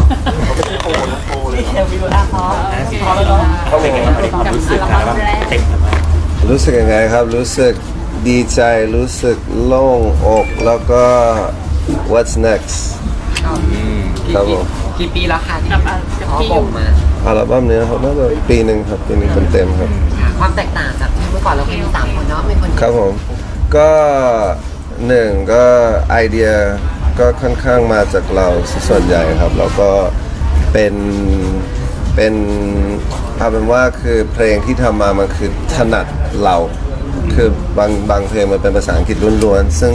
ดีเทลวิวอาร์พอแล้วเนาะต้องเป็นไงบ้างความรู้สึกนะว่าเต็มมากรู้สึกยังไงครับรู้สึกดีใจรู้สึกโล่งอกแล้วก็ what's next ครับผมกี่ปีแล้วค่ะที่พ่อบ่มมาอัลบั้มนี้ครับน่าจะปีหนึ่งครับปีหนึ่งเต็มครับความแตกต่างจากที่เมื่อก่อนเราเคยมี3คนเนาะเป็นคนครับผมก็หนึ่งก็ไอเดียก็ค่อนข้างมาจากเราส่วนใหญ่ครับแล้วก็เป็นเอาเป็นว่าคือเพลงที่ทำมามันคือถนัดเราคือบางเพลงมันเป็นภาษาอังกฤษล้วนๆซึ่ง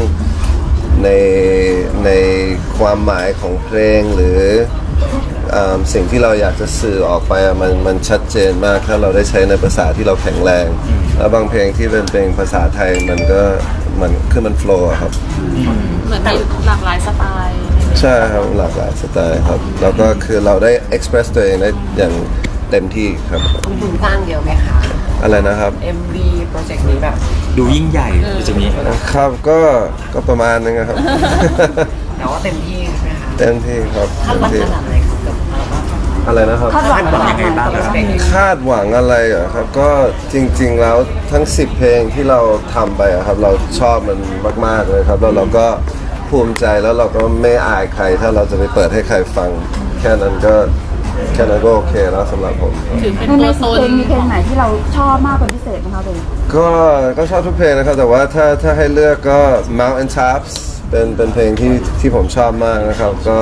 ในความหมายของเพลงหรือสิ่งที่เราอยากจะสื่อออกไปมันชัดเจนมากถ้าเราได้ใช้ในภาษาที่เราแข็งแรงแล้วบางเพลงที่เป็นเพลงภาษาไทยมันก็มันโฟล์ครับเหมือนมีหลากหลายสไตล์ใช่ครับหลากหลายสไตล์ครับแล้วก็คือเราได้ express ตัวเองได้อย่างเต็มที่ครับคุณสร้างเยอะไหมคะอะไรนะครับ MV โปรเจกต์นี้แบบดูยิ่งใหญ่จะมีครับก็ประมาณนึงครับแต่ว่าเต็มที่ใช่ไหมคะเต็มที่ครับคาดหวังขนาดไหนครับกับอะไรนะครับคาดหวังยังไงบ้างคาดหวังอะไรอ่ะครับก็จริงๆแล้วทั้ง10เพลงที่เราทำไปครับเราชอบมันมากๆเลยครับแล้วเราก็ภูมิใจแล้วเราก็ไม่อายใครถ้าเราจะไปเปิดให้ใครฟังแค่นั้นก็โอเคแล้วสำหรับผมถือเป็นตัวตนมีเพลงไหนที่เราชอบมากเป็นพิเศษไหมคะเบย์ก็ชอบทุกเพลงนะครับแต่ว่าถ้าให้เลือกก็ Mountain Tops เป็นเพลงที่ผมชอบมากนะครับก็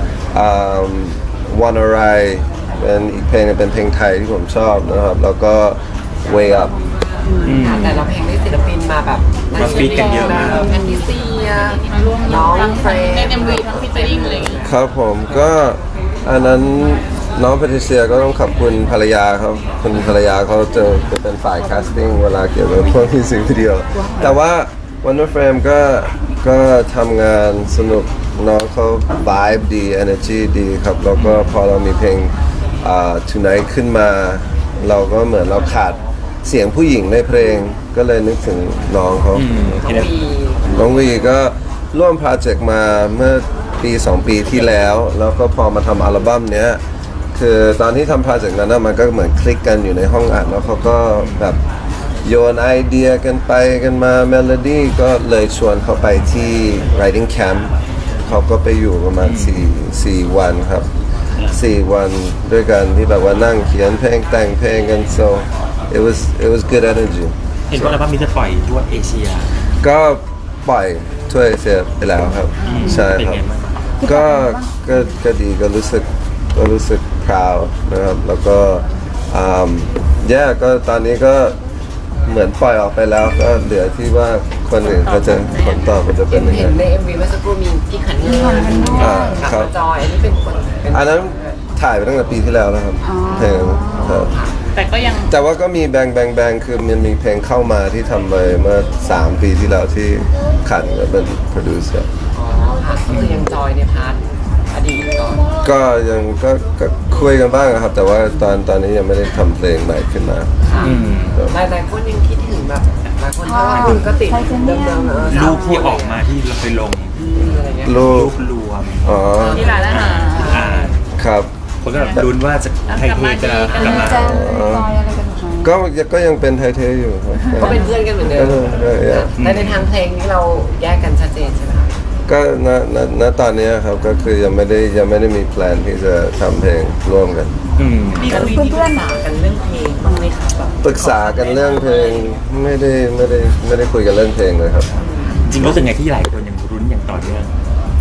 Wanna Ride เป็นอีกเพลงเป็นเพลงไทยที่ผมชอบนะครับแล้วก็ Way Up แต่เราเพลงได้ศิลปินมาแบบมาฟีดกันเยอะมากแพทริเซียน้องเฟรนใน MV ทั้งฟีเจอริ่งอะไรอย่างเงี้ยครับผมก็อันนั้นน้องแพทริเซียก็ต้องขอบคุณภรรยาครับคุณภรรยาเขาจะเป็นฝ่ายแคสติ้งเวลาเกี่ยวกับพวกมิวสิกวิดีโอแต่ว่า Wonder Frame ก็ทำงานสนุกน้องเขา vibe ดี energy ดีครับแล้วก็พอเรามีเพลงTonight ขึ้นมาเราก็เหมือนเราขาดเสียงผู้หญิงในเพลงก็เลยนึกถึงน้องเขาน้องวีก็ร่วมโปรเจกต์มาเมื่อปี2ปีที่แล้วแล้วก็พอมาทำอัลบั้มเนี้ยคือตอนที่ทำโปรเจกต์นั้นมันก็เหมือนคลิกกันอยู่ในห้องอัดแล้วเขาก็แบบโยนไอเดียกันไปกันมาเมโลดี้ก็เลยชวนเขาไปที่ writing camp เขาก็ไปอยู่ประมาณ4วันครับ4วันด้วยกันที่แบบว่านั่งเขียนเพลงแต่งเพลงกัน so it was good energy เห็นว่าอัลบั้มนี้จะปล่อยทั่วเอเชียก็ปล่อยทั่วเอเชียไปแล้วครับใช่ครับก็ดีก็รู้สึก proud นะครับแล้วก็ก็ตอนนี้ก็เหมือนปล่อยออกไปแล้วก็เหลือที่ว่าคนอื่นเขาจะผลตอบมันจะเป็นยังไงเห็นใน MV เมื่อสักครู่มีที่ขันเงินกับจอยอันนี้เป็นคนอันนั้นถ่ายไปตั้งแต่ปีที่แล้วแล้วครับเพลงครับแต่ว่าก็มีแบงคือมันมีเพลงเข้ามาที่ทำไปเมื่อ3ปีที่แล้วที่ขันเป็นโปรดิวเซอร์ค่ะคือยังจอยในพาร์ทอดีตก่อนก็ยังก็คุยกันบ้างครับแต่ว่าตอนนี้ยังไม่ได้ทำเพลงใหม่ขึ้นมาหลายคนยังคิดถึงแบบหลายคนเพราะว่าคุณก็ติดเดิมๆรูปที่ออกมาที่เราไปลงรูปรวมที่ร้านอาหารครับคนก็แบบลุ้นว่าจะไทยเทจะกลับมาก็ยังเป็นไทยเทอยู่ครับก็เป็นเพื่อนกันเหมือนเดิมแต่ในทางเพลงนี้เราแยกกันชัดเจนใช่ไหมก็ณตอนนี้ครับก็คือยังไม่ได้มีแพลนที่จะทำเพลงร่วมกันมีคุยปรึกษากันเรื่องเพลงบ้างไหมครับปรึกษากันเรื่องเพลงไม่ได้คุยกันเรื่องเพลงเลยครับจริงรู้สึกไงที่หลายคนยังรุ้นอย่างต่อเนื่อง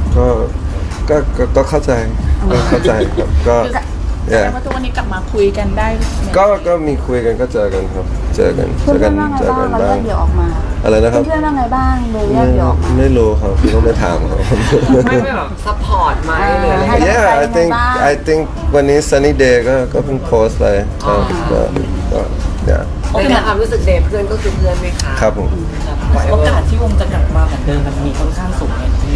ก็เข้าใจครับก็แสดงว่าทุกวันนี้กลับมาคุยกันได้ก็มีคุยกันก็เจอกันครับเจอกันบ้างเดี๋ยวออกมาอะไรนะครับเพื่อนว่าไงบ้างเลยแยกเดี๋ยวออกมาไม่รู้ครับต้องไปถามเขาไม่แบบซัพพอร์ตไหมหรืออะไร I think วันนี้ Sunny Day ก็เพิ่งโพสต์ไปก็ในความรู้สึกเดย์เพื่อนก็คือเพื่อนไหมคะครับผมโอกาสที่วงจะกลับมาเหมือนเดิมมันมีค่อนข้างสูงเลยพี่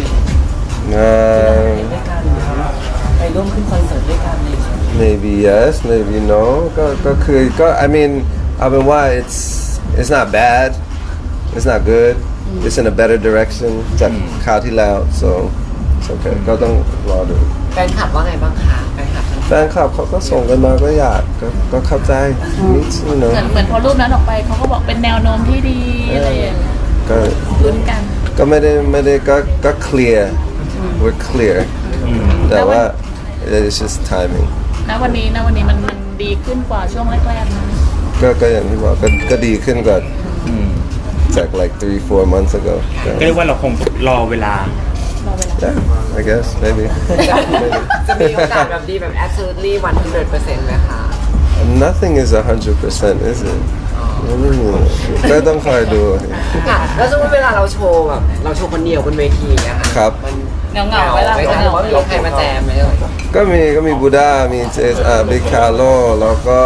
ด้วยกันไปร่วมขึ้นคอนเสิร์ตด้วยกันเลย maybe yes maybe no ก็คือก็ I mean เอาเป็นว่า it's not bad it's not good it's in a better direction จากคราวที่แล้ว so it's okay ก็ต้องรอดูแฟนคลับว่าไงบ้างคะแฟนคแฟนคลับเขาก็ส่งกันมาก็อยากก็เข้าใจนิดนึงเหมือนพอรูปนั้นออกไปเขาก็บอกเป็นแนวโน้มที่ดีอะไรอย่างเงี้ยก็ลุ้นกันก็ไม่ได้ก็ clear we're clear แต่ว่า it's just timing ณวันนี้มันดีขึ้นกว่าช่วงแรกๆนะก็อย่างที่บอกก็ดีขึ้นกว่าจาก like 3-4 months ago ก็เรียกว่าเราคงรอเวลา yeah I guess maybe จะมีโอกาสแบบดีแบบ absolutely 100%ไหมคะ nothing is 100% is it ก็ต้องคอยดูค่ะแล้วสมมติเวลาเราโชว์แบบเราโชว์คนเดียวบนเวทีเงี้ยค่ะครับมันเหงาๆเวลาไม่เหใช่งาว่ามีใครมาแจมไหมเอ่ยก็มีบูด้ามีเจสบิ๊กคาร์โลแล้วก็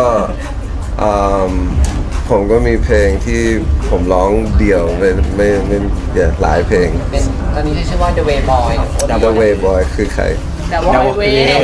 ผมก็มีเพลงที่ผมร้องเดี่ยวไม่หลายเพลงเป็นตอนนี้ชื่อว่า The Way Boy The Way Boy คือใครแต่ว่าเว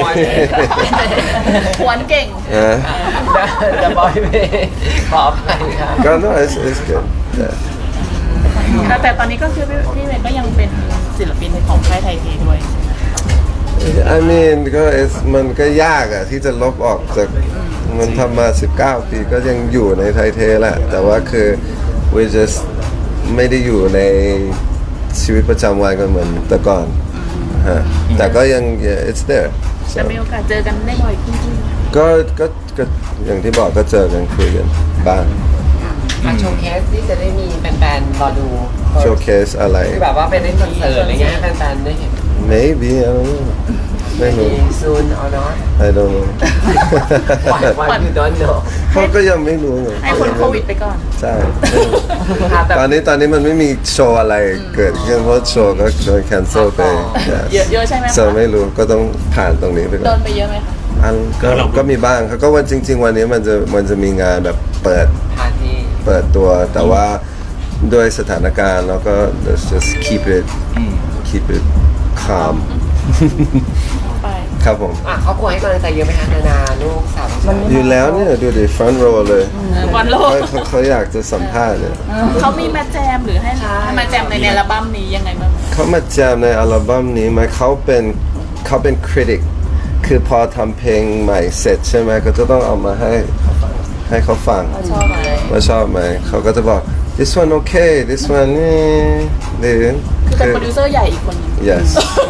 หวนเก่งนะ The Boy Way ขออภัยค่ะก็ no it's good yeah แต่ตอนนี้ก็คือพี่เวย์ก็ยังเป็นศิลปินของค่ายไทยเทด้วย I mean ก็มันก็ยากอะที่จะลบออกจากมันทำมา 19 ปีก็ยังอยู่ในไทยเทแหละ แต่ว่าคือ we just ไม่ได้อยู่ในชีวิตประจำวันกันเหมือนแต่ก่อนฮะแต่ก็ยัง yeah, it's there จะมีโอกาสเจอกันได้บ่อยขึ้นก็อย่างที่บอกก็เจอกันคุยกันบ้างโชว์เคสที่จะได้มีแฟนๆรอดูโชว์เคสอะไรคือแบบว่าไปเล่นคอนเสิร์ตอะไรเงี้ยให้แฟนๆได้เห็น maybe I don't know ไม่รู้ soon or not I don't know why you don't know เขาก็ยังไม่รู้ไงให้คนโควิดไปก่อนใช่ค่ะแต่ตอนนี้มันไม่มีโชว์อะไรเกิดขึ้นเพราะโชว์ก็โดน cancel ไปเยอะใช่ไหมคะจะไม่รู้ก็ต้องผ่านตรงนี้ไปก่โดอนนไปเยอะไหมคะอันก็มีบ้างครับก็วันจริง ๆ วันนี้มันจะมีงานแบบเปิดพาร์ตี้เปิดตัวแต่ว่าด้วยสถานการณ์แล้วก็ let's just keep it calm ไปครับผมครอบครัวให้กำลังใจเยอะไหมคะนาลูกสาวอยู่แล้วเนี่ยดูดิ front row เลยวันโลกเขาอยากจะสัมภาษณ์เนี่ยเขามีมาแจมหรือให้มาแจมในอัลบั้มนี้ยังไงบ้างเขามาแจมในอัลบั้มนี้ไหมเขาเป็นคริติกคือพอทำเพลงใหม่เสร็จใช่ไหมก็จะต้องเอามาให้เขาฟังชอบไหมว่าชอบไหมเขาก็จะบอก this one okay this one นี่หรือคือเป็นโปรดิวเซอร์ใหญ่อีกคนนึง yes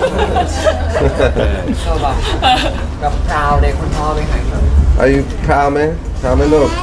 ก็แบบพราวในคุณพ่อไหมคะ Are you proud ไหม proud ไหมลูก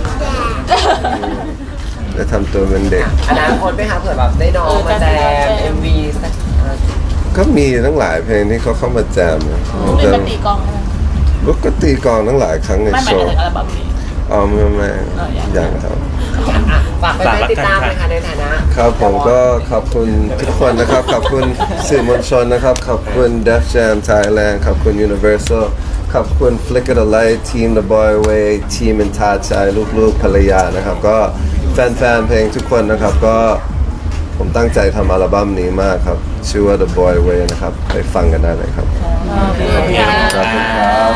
จะทำตัวเป็นเด็กอนาคตไหมคะเผื่อแบบได้น้องมาแจม MV สักก็มีทั้งหลายเพลงที่เขาเข้ามาแจมนะลูกเล่นมาตีกลองใช่ไหมลูกก็ตีกลองทั้งหลายครั้งในไม่หโชมายถึว์งอัลบั้มนี้อ๋อไม่อย่างครับฝากไปติดตามนะคะในฐานะครับผมก็ขอบคุณทุกคนนะครับ ขอบคุณสื่อมวลชนนะครับ ขอบคุณ Def Jam Thailand ขอบคุณ Universal ขอบคุณ Flicker the Light ทีม The Boy Way ทีม อินทาชัยลูกๆภรรยานะครับ ก็แฟนๆเพลงทุกคนนะครับ ก็ผมตั้งใจทำอัลบั้มนี้มากครับ ชื่อว่า The Boy Way นะครับ ไปฟังกันได้เลยครับ ขอบคุณครับ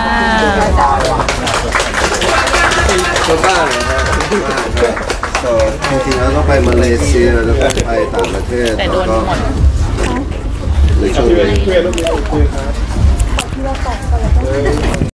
ก็บ้านนะครับจริงๆแล้วต้องไปมาเลเซียแล้วก็ไปต่างประเทศแต่โดนหมดในช่วงนี้